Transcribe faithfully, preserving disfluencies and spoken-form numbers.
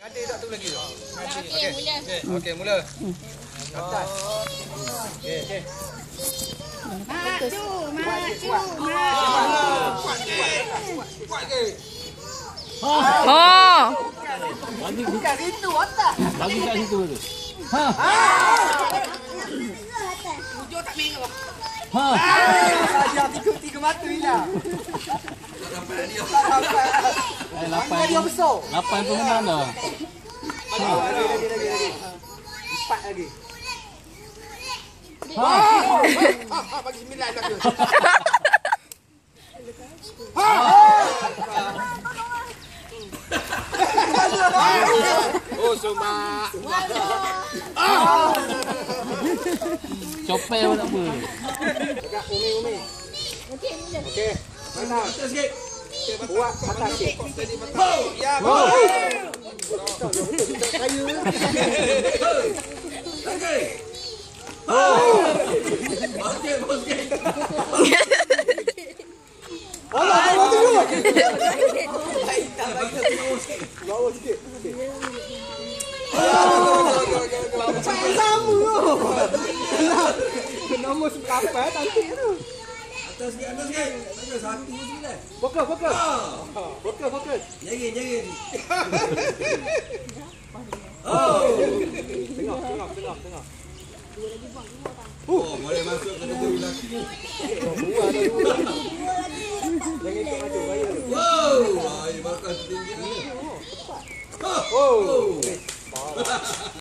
Ada tak tu lagi tu? Okey, mula. Okey, mula. Atas. Okey, okey. Mak Cu, Mak Cu, Mak. Kuat ke? Kuat ke? Oh. Bagi bukan situ atas. Bagi kat situ tu. Ha. Hujung tak merah. Ha. Dia tiga tiga mata hilang. Sampai dia. Sampai. Eh, lapan. Dia besar. Lapan pun menang dah. Lagi lagi lagi lagi. Empat lagi. Ha. Ha, bagi sembilan dah ke? Oh, Suma. Copel pun tak apa. Dekat Umi Umi. Okey, mula. Okey. Mana? Atas sikit. Buat atas sikit. Ya, Oh. kayu. Okey. Oh. Okey, okey. Allah, Allah tu. Bawa sikit. Sama. Nombor kapal cantik tu. Atas sikit, atas sikit. Ada satu sembilan. Fokus, fokus. Fokus, fokus. Jangan, jangan. Oh. Tengok, tengok, tengok, tengok. Oh, boleh masuk ke dalam lelaki ni. Buah dah dua. Jangan ikut maju, bahaya. Wow, ai makan tinggi ni. Oh.